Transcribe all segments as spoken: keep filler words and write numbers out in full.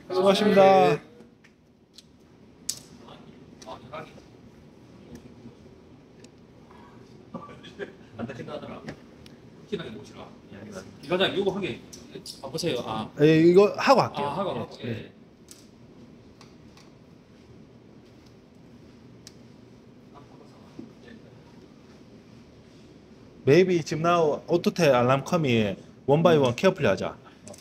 수고하십니다. 안다 생각하더라. 티나게 모시라. 이과장 이거 하게 바꾸세요. 아, 예, 이거 하고 할게요. 아 하고 하고. 예. 예. Maybe 지금 now auto-tell alarm coming one by one carefully 하자.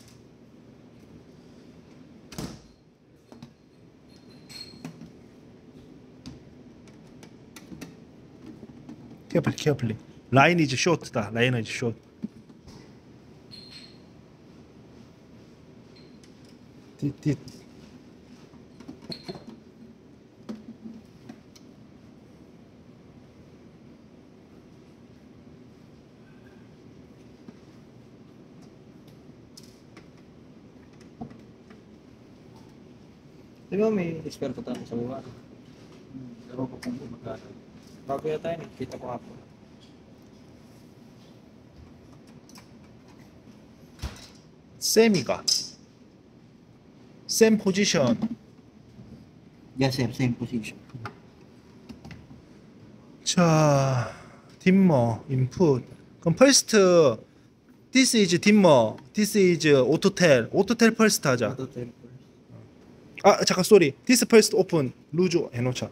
carefully, carefully. Line is short다. Line is short. 디, 디. Di ba may eksperto tayo sa buwan? Ewan ko kung magkano. Bago yata yun, kita ko hapon. 쌤이가 same position. Yes, same, same position. 자, dimmer input. 그럼 first this is dimmer, this is auto-tell. auto-tell first 하자. Auto tell first. 아 잠깐 쏘리. this first open 루즈 해놓자.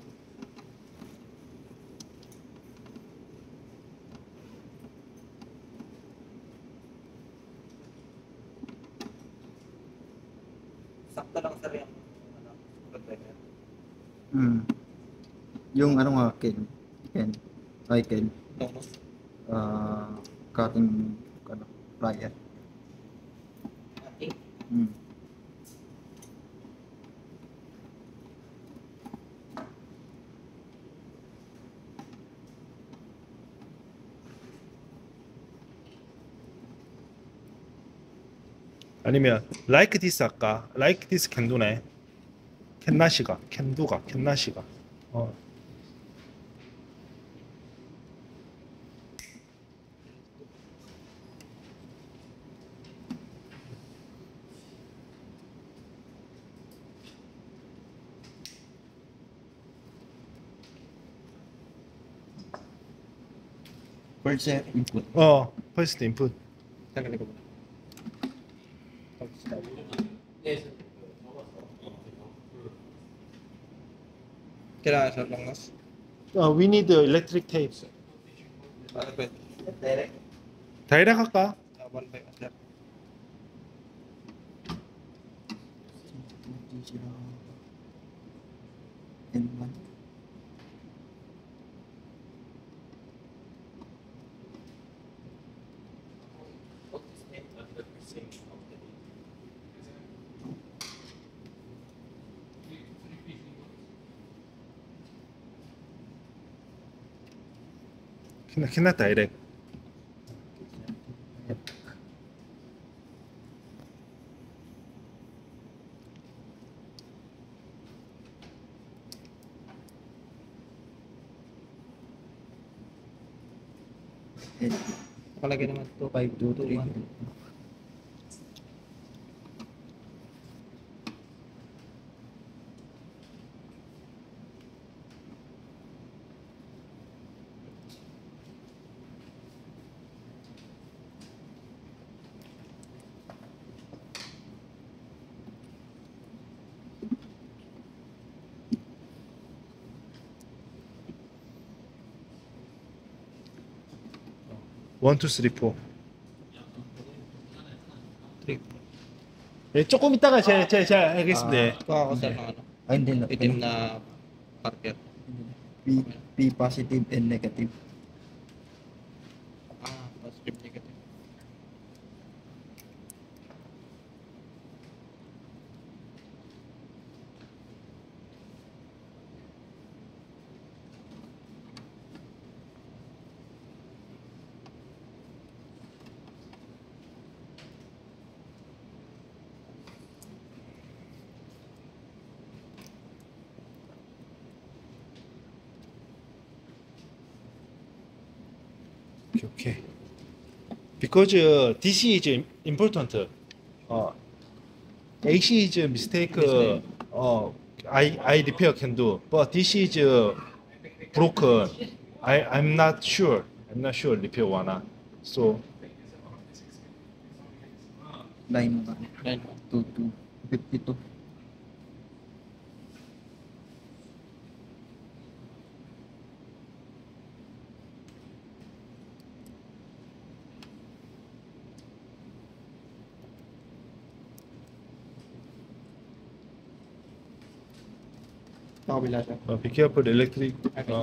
Sakto lang sir yung ano, protector. Mm. Yung ano nga, Ken, Ken, ay Ken, Tapos, uh, cutting, ano, plier. okay. Mm. 아니면 like this 할까? like this 캔두네. 캔나시가, 캔두가, 캔나시가. 어. First uh, input. 어, first input. Tagalin ko muna. Kailangan sir lang mas. 어, we need the electric tape. Para pwede. Direct. 다이렉 할까? Uh, one by one sir. And one. 캔나, 캔나 다이렉. And Nakalagay naman two five two two one. one, two, three, four. Three. 예, 조금 있다가 제가 제가 제가 하겠습니다. Kuha ako sir ng ano, ah, hindi na. itim na parker. P, P positive and negative. Ah, positive negative. 오케이, 오케이. Because uh, this is important. 어, AC is mistake. Uh, I I repair can do, but this is uh, broken. I I'm not sure. I'm not sure repair wanna. So Line mo ba? Line. two two fifty-two. Nakabila siya. uh, be careful electric. Uh,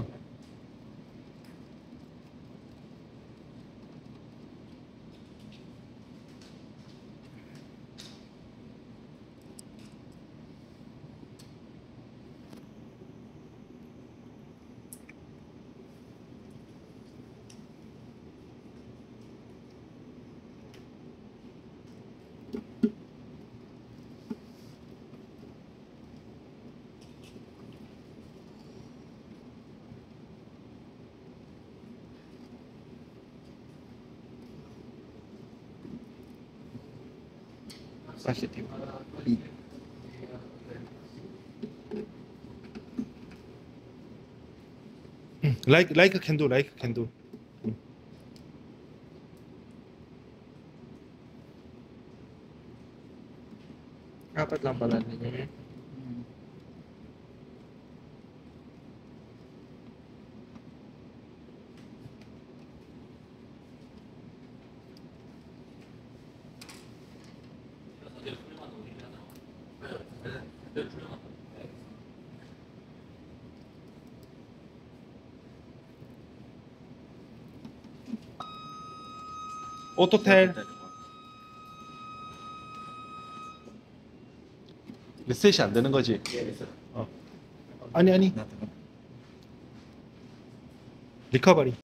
Positive. B. like like can do, like can do. Apat lang pala niya. Hmm. 오토텔 리셋이 안 되는 거지. 어. 아니 아니 Natin. 리커버리.